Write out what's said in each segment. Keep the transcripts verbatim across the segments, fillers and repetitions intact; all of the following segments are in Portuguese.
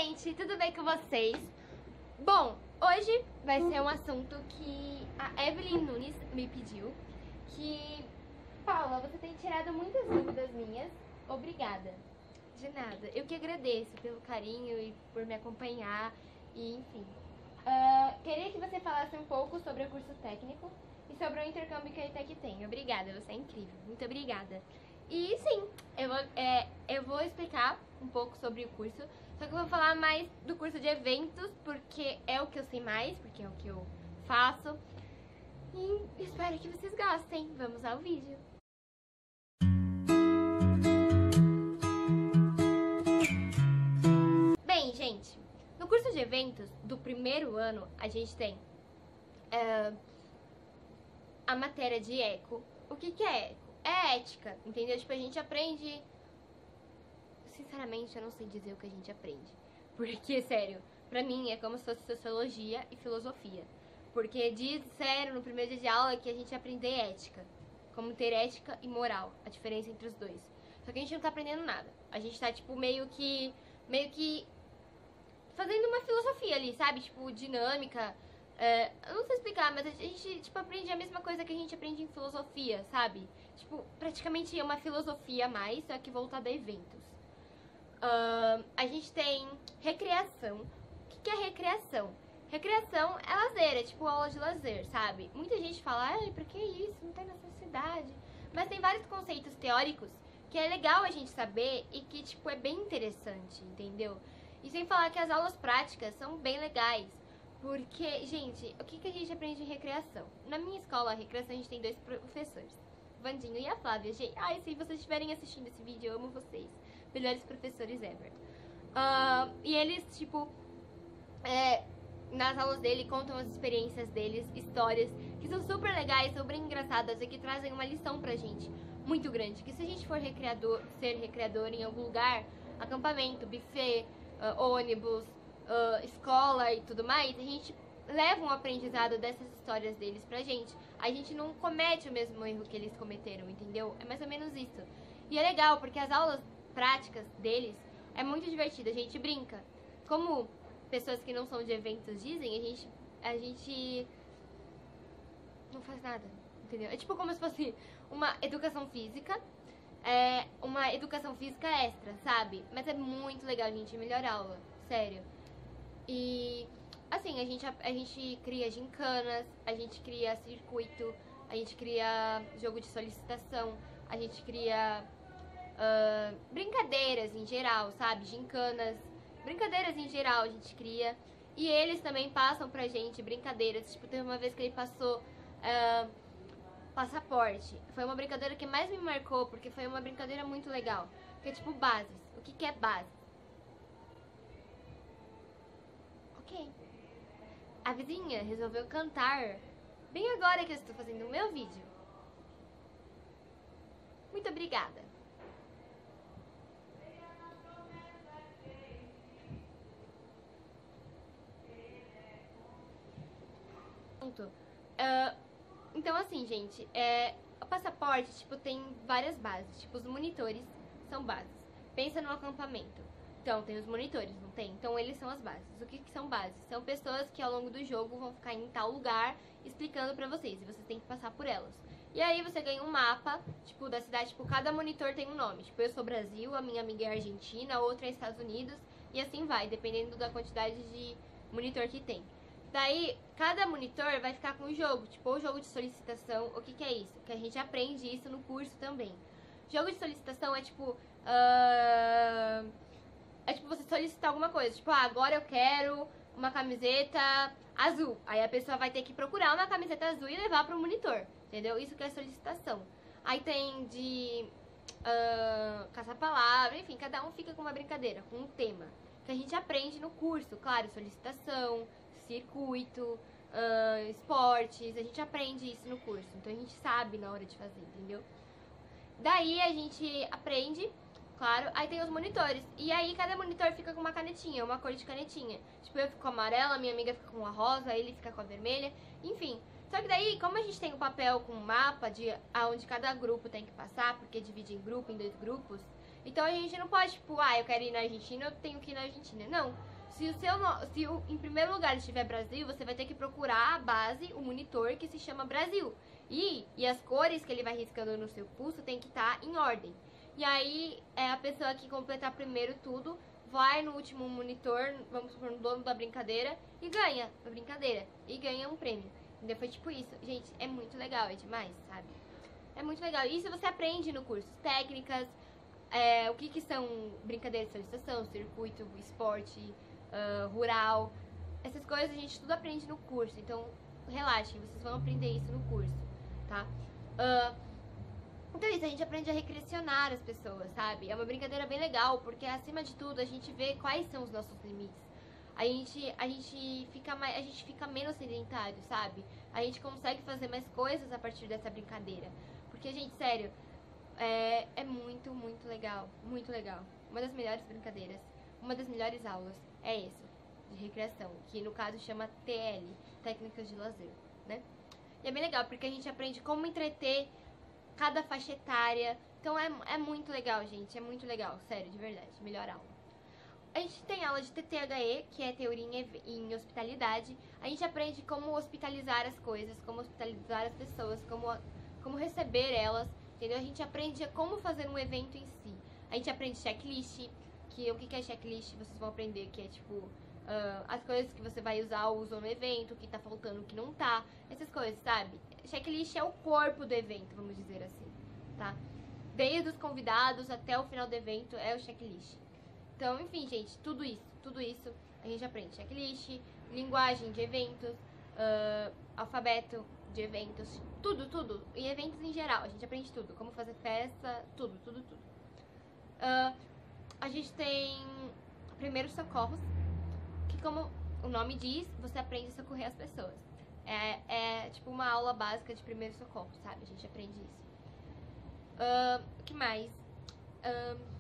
gente, tudo bem com vocês? Bom, hoje vai ser um assunto que a Evelyn Nunes me pediu. Que, Paula, você tem tirado muitas dúvidas minhas. Obrigada. De nada. Eu que agradeço pelo carinho e por me acompanhar. E enfim. Uh, queria que você falasse um pouco sobre o curso técnico e sobre o intercâmbio que a ETEC tem. Obrigada, você é incrível. Muito obrigada. E sim, eu vou, é, eu vou explicar um pouco sobre o curso. Só que eu vou falar mais do curso de eventos, porque é o que eu sei mais, porque é o que eu faço. E espero que vocês gostem. Vamos ao vídeo. Bem, gente, no curso de eventos do primeiro ano, a gente tem uh, a matéria de eco. O que que é eco? É ética, entendeu? Tipo, a gente aprende... Sinceramente, eu não sei dizer o que a gente aprende. Porque, sério, pra mim é como se fosse sociologia e filosofia. Porque disseram no primeiro dia de aula que a gente ia aprender ética. Como ter ética e moral, a diferença entre os dois. Só que a gente não tá aprendendo nada. A gente tá, tipo, meio que... Meio que... fazendo uma filosofia ali, sabe? Tipo, dinâmica... É, eu não sei explicar, mas a gente, tipo, aprende a mesma coisa que a gente aprende em filosofia, sabe? Tipo, praticamente é uma filosofia a mais, só que voltada a eventos. Uh, a gente tem recreação. O que que é recreação? Recreação é lazer, é tipo aula de lazer, sabe? Muita gente fala, ai, pra que isso? Não tem necessidade. Mas tem vários conceitos teóricos que é legal a gente saber e que, tipo, é bem interessante, entendeu? E sem falar que as aulas práticas são bem legais. Porque, gente, o que, que a gente aprende em recreação? Na minha escola, a recreação, a gente tem dois professores, o Vandinho e a Flávia. Gente, ai, se vocês estiverem assistindo esse vídeo, eu amo vocês. Melhores professores ever. Uh, e eles, tipo, é, nas aulas dele, contam as experiências deles, histórias, que são super legais, super engraçadas e que trazem uma lição pra gente muito grande. Que se a gente for recreador, ser recreador em algum lugar, acampamento, buffet, uh, ônibus, Uh, escola e tudo mais, a gente leva um aprendizado dessas histórias deles pra gente. A gente não comete o mesmo erro que eles cometeram, entendeu? É mais ou menos isso. E é legal, porque as aulas práticas deles é muito divertido, a gente brinca. Como pessoas que não são de eventos dizem, a gente, a gente não faz nada, entendeu? É tipo como se fosse uma educação física, é uma educação física extra, sabe? Mas é muito legal, gente, melhor aula, sério. E, assim, a gente, a, a gente cria gincanas, a gente cria circuito, a gente cria jogo de solicitação, a gente cria uh, brincadeiras em geral, sabe? Gincanas, brincadeiras em geral a gente cria. E eles também passam pra gente brincadeiras. Tipo, teve uma vez que ele passou uh, passaporte. Foi uma brincadeira que mais me marcou, porque foi uma brincadeira muito legal. Que é tipo bases. O que, que é base? Ok. A vizinha resolveu cantar bem agora que eu estou fazendo o meu vídeo. Muito obrigada. Pronto. Uh, então assim, gente, é, o passaporte, tipo, tem várias bases. Tipo, os monitores são bases. Pensa no acampamento. Então, tem os monitores, não tem? Então, eles são as bases. O que, que são bases? São pessoas que ao longo do jogo vão ficar em tal lugar explicando pra vocês. E vocês têm que passar por elas. E aí, você ganha um mapa, tipo, da cidade. Tipo, cada monitor tem um nome. Tipo, eu sou Brasil, a minha amiga é Argentina, a outra é Estados Unidos. E assim vai, dependendo da quantidade de monitor que tem. Daí, cada monitor vai ficar com um jogo. Tipo, o jogo de solicitação. O que, que é isso? Que a gente aprende isso no curso também. Jogo de solicitação é tipo... Uh... É tipo você solicitar alguma coisa, tipo, ah, agora eu quero uma camiseta azul. Aí a pessoa vai ter que procurar uma camiseta azul e levar pro monitor, entendeu? Isso que é solicitação. Aí tem de uh, caça-palavra, enfim, cada um fica com uma brincadeira, com um tema. Que a gente aprende no curso, claro, solicitação, circuito, uh, esportes, a gente aprende isso no curso. Então a gente sabe na hora de fazer, entendeu? Daí a gente aprende... Claro, aí tem os monitores. E aí cada monitor fica com uma canetinha, uma cor de canetinha. Tipo, eu fico com a amarela, minha amiga fica com a rosa, ele fica com a vermelha, enfim. Só que daí, como a gente tem o um papel com um mapa de aonde cada grupo tem que passar, porque divide em grupo, em dois grupos, então a gente não pode, tipo, ah, eu quero ir na Argentina, eu tenho que ir na Argentina. Não. Se o seu, se o, em primeiro lugar estiver Brasil, você vai ter que procurar a base, o monitor que se chama Brasil. E, e as cores que ele vai riscando no seu pulso tem que estar em ordem. E aí, é a pessoa que completar primeiro tudo vai no último monitor, vamos supor, no dono da brincadeira, e ganha a brincadeira. E ganha um prêmio. Entendeu? Foi tipo isso. Gente, é muito legal, é demais, sabe? É muito legal. Isso você aprende no curso. Técnicas, é, o que, que são brincadeiras de solicitação, circuito, esporte, uh, rural. Essas coisas a gente tudo aprende no curso. Então, relaxem, vocês vão aprender isso no curso, tá? Uh, então isso, a gente aprende a recreacionar as pessoas, sabe? É uma brincadeira bem legal, porque acima de tudo a gente vê quais são os nossos limites. A gente, a gente, fica, mais, a gente fica menos sedentário, sabe? A gente consegue fazer mais coisas a partir dessa brincadeira. Porque, gente, sério, é, é muito, muito legal. Muito legal. Uma das melhores brincadeiras, uma das melhores aulas é essa, de recreação. Que no caso chama T L, Técnicas de Lazer, né? E é bem legal, porque a gente aprende como entreter cada faixa etária. Então é, é muito legal, gente. É muito legal, sério, de verdade. Melhor aula. A gente tem aula de T T H E, que é teoria em, em hospitalidade. A gente aprende como hospitalizar as coisas, como hospitalizar as pessoas, como, como receber elas, entendeu? A gente aprende como fazer um evento em si. A gente aprende checklist, que o que é checklist vocês vão aprender, que é tipo uh, as coisas que você vai usar ou usou no evento, o que tá faltando, o que não tá, essas coisas, sabe? Checklist é o corpo do evento, vamos dizer assim, tá? Desde os convidados até o final do evento é o checklist. Então, enfim, gente, tudo isso, tudo isso a gente aprende. Checklist, linguagem de eventos, uh, alfabeto de eventos, tudo, tudo. E eventos em geral, a gente aprende tudo. Como fazer festa, tudo, tudo, tudo. Uh, a gente tem primeiros socorros, que como o nome diz, você aprende a socorrer as pessoas. É, é tipo uma aula básica de primeiros socorros, sabe? A gente aprende isso. O uh, que mais? Uh,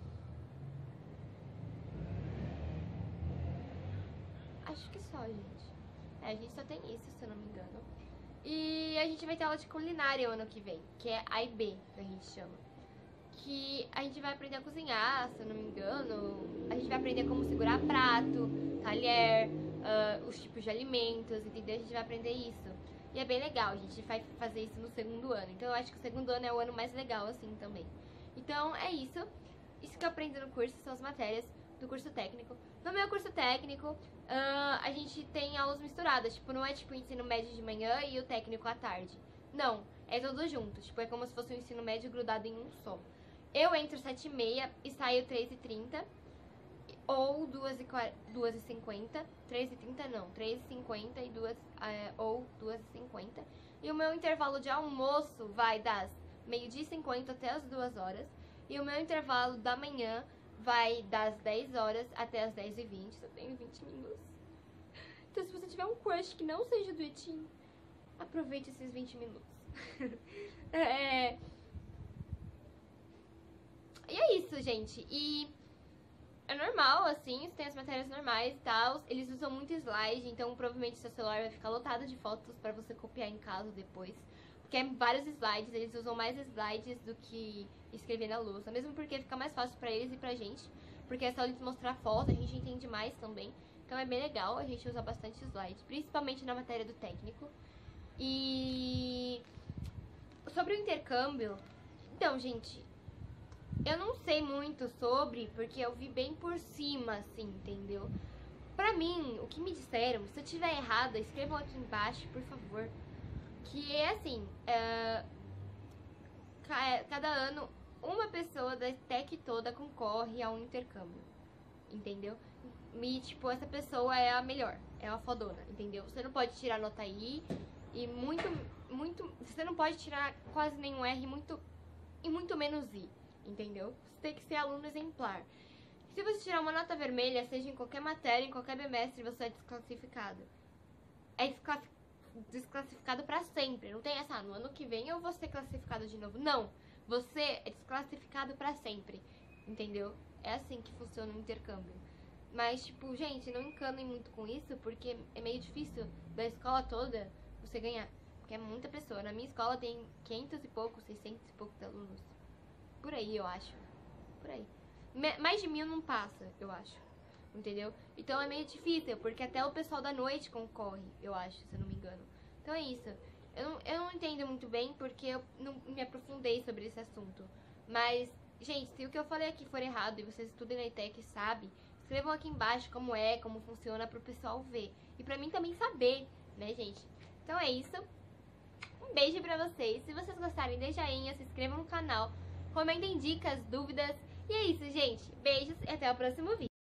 Acho que só, gente. É, a gente só tem isso, se eu não me engano. E a gente vai ter aula de culinária o ano que vem, que é A e B, que a gente chama. Que a gente vai aprender a cozinhar, se eu não me engano. A gente vai aprender como segurar prato, talher, uh, os tipos de alimentos, entendeu? A gente vai aprender isso. E é bem legal, a gente vai fazer isso no segundo ano. Então eu acho que o segundo ano é o ano mais legal, assim, também. Então é isso. Isso que eu aprendo no curso são as matérias do curso técnico. No meu curso técnico, uh, a gente tem aulas misturadas. Tipo, não é tipo o ensino médio de manhã e o técnico à tarde. Não, é tudo junto. Tipo, é como se fosse um ensino médio grudado em um só. Eu entro sete e meia e saio três e trinta. Ou duas e cinquenta. três e trinta não, três e cinquenta e duas, uh, ou duas e cinquenta. E o meu intervalo de almoço vai das meio-dia e cinquenta até as duas horas. E o meu intervalo da manhã vai das dez horas até as dez e vinte. Eu tenho vinte minutos. Então, se você tiver um crush que não seja do Etim, aproveite esses vinte minutos. é... E é isso, gente. E é normal, assim, tem as matérias normais e tal. Eles usam muito slide, então provavelmente seu celular vai ficar lotado de fotos pra você copiar em casa depois. Porque é vários slides, eles usam mais slides do que escrever na lousa. Mesmo porque fica mais fácil pra eles e pra gente. Porque é só eles mostrar foto, a gente entende mais também. Então é bem legal, a gente usa bastante slide. Principalmente na matéria do técnico. E sobre o intercâmbio, então, gente, eu não sei muito sobre, porque eu vi bem por cima, assim, entendeu? Pra mim, o que me disseram, se eu tiver errada, escrevam aqui embaixo, por favor. Que é assim, é, cada ano uma pessoa da tech toda concorre a um intercâmbio, entendeu? E, tipo, essa pessoa é a melhor, é a fodona, entendeu? Você não pode tirar nota I e muito, muito... Você não pode tirar quase nenhum R muito, e muito menos I, entendeu? Você tem que ser aluno exemplar. Se você tirar uma nota vermelha, seja em qualquer matéria, em qualquer bimestre, você é desclassificado. É desclassificado. desclassificado pra sempre. Não tem essa, ah, no ano que vem eu vou ser classificado de novo. Não, você é desclassificado pra sempre, entendeu? É assim que funciona o intercâmbio. Mas, tipo, gente, não encanem muito com isso, porque é meio difícil da escola toda você ganhar. Porque é muita pessoa. Na minha escola tem quinhentos e poucos, seiscentos e poucos alunos. Por aí, eu acho. Por aí. Me mais de mil não passa, eu acho. entendeu? Então é meio difícil, porque até o pessoal da noite concorre, eu acho, se eu não me engano. Então é isso. Eu não, eu não entendo muito bem porque eu não me aprofundei sobre esse assunto. Mas, gente, se o que eu falei aqui for errado e vocês estudem na ETEC e sabem, escrevam aqui embaixo como é, como funciona pro pessoal ver. E pra mim também saber, né, gente? Então é isso. Um beijo pra vocês. Se vocês gostarem, dê joinha, se inscrevam no canal, comentem dicas, dúvidas. E é isso, gente. Beijos e até o próximo vídeo.